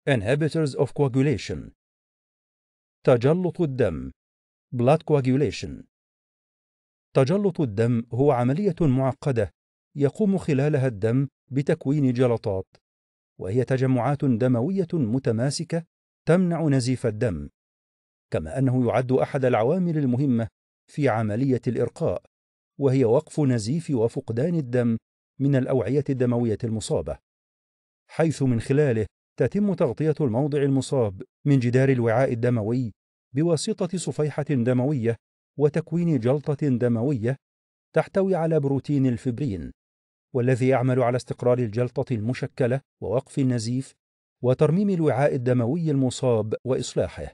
Inhibitors of coagulation. تجلط الدم blood coagulation. تجلط الدم هو عملية معقدة يقوم خلالها الدم بتكوين جلطات، وهي تجمعات دموية متماسكة تمنع نزيف الدم، كما أنه يعد أحد العوامل المهمة في عملية الإرقاء، وهي وقف نزيف وفقدان الدم من الأوعية الدموية المصابة، حيث من خلاله تتم تغطية الموضع المصاب من جدار الوعاء الدموي بواسطة صفيحة دموية وتكوين جلطة دموية تحتوي على بروتين الفبرين، والذي يعمل على استقرار الجلطة المشكلة ووقف النزيف وترميم الوعاء الدموي المصاب وإصلاحه.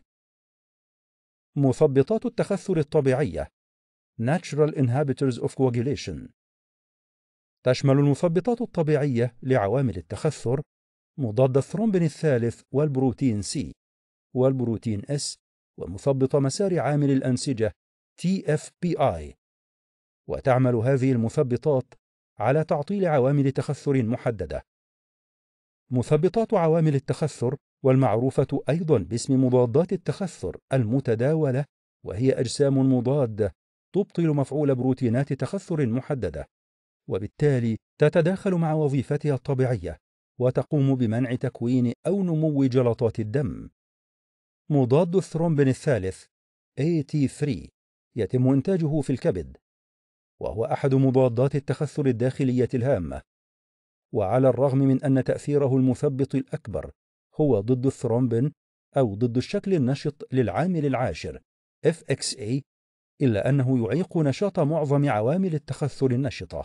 مثبطات التخثر الطبيعية Natural Inhibitors of Coagulation. تشمل المثبطات الطبيعية لعوامل التخثر مضاد الثرومبين الثالث والبروتين C والبروتين S ومثبط مسار عامل الأنسجة TFPI، وتعمل هذه المثبطات على تعطيل عوامل تخثر محددة. مثبطات عوامل التخثر، والمعروفة أيضا باسم مضادات التخثر المتداولة، وهي أجسام مضادة تبطل مفعول بروتينات تخثر محددة، وبالتالي تتداخل مع وظيفتها الطبيعية وتقوم بمنع تكوين أو نمو جلطات الدم. مضاد الثرومبين الثالث AT3 يتم إنتاجه في الكبد، وهو أحد مضادات التخثر الداخلية الهامة، وعلى الرغم من أن تأثيره المثبط الأكبر هو ضد الثرومبين أو ضد الشكل النشط للعامل العاشر FXA، إلا أنه يعيق نشاط معظم عوامل التخثر النشطة.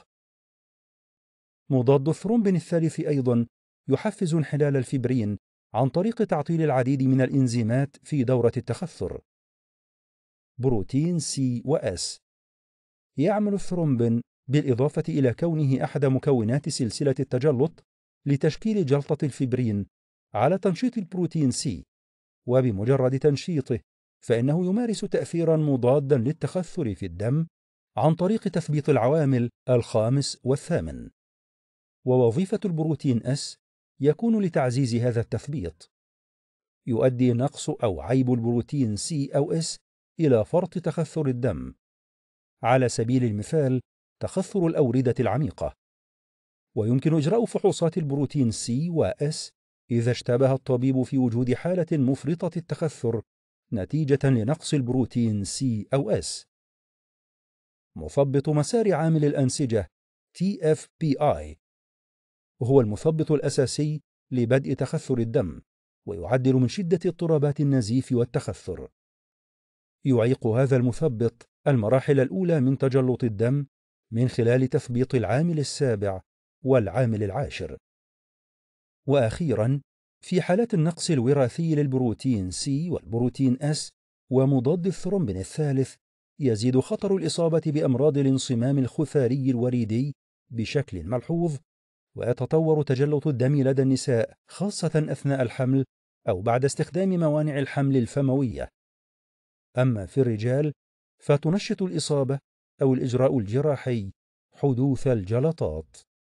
مضاد الثرومبين الثالث أيضا يحفز انحلال الفبرين عن طريق تعطيل العديد من الإنزيمات في دورة التخثر. بروتين C و S. يعمل الثرومبين بالإضافة إلى كونه أحد مكونات سلسلة التجلط لتشكيل جلطة الفبرين على تنشيط البروتين C، وبمجرد تنشيطه فإنه يمارس تأثيرا مضادا للتخثر في الدم عن طريق تثبيط العوامل الخامس والثامن. ووظيفة البروتين S يكون لتعزيز هذا التثبيط. يؤدي نقص أو عيب البروتين C أو S إلى فرط تخثر الدم، على سبيل المثال تخثر الأوردة العميقة. ويمكن إجراء فحوصات البروتين C و S إذا اشتبه الطبيب في وجود حالة مفرطة التخثر نتيجة لنقص البروتين C أو S. مثبط مسار عامل الأنسجة TFPI وهو المثبط الأساسي لبدء تخثر الدم، ويعدل من شدة اضطرابات النزيف والتخثر. يعيق هذا المثبط المراحل الأولى من تجلط الدم من خلال تثبيط العامل السابع والعامل العاشر. وأخيرا، في حالات النقص الوراثي للبروتين C والبروتين S ومضاد الثرومبين الثالث، يزيد خطر الإصابة بأمراض الانصمام الخثاري الوريدي بشكل ملحوظ، ويتطور تجلط الدم لدى النساء خاصة أثناء الحمل أو بعد استخدام موانع الحمل الفموية. أما في الرجال فتنشط الإصابة أو الإجراء الجراحي حدوث الجلطات.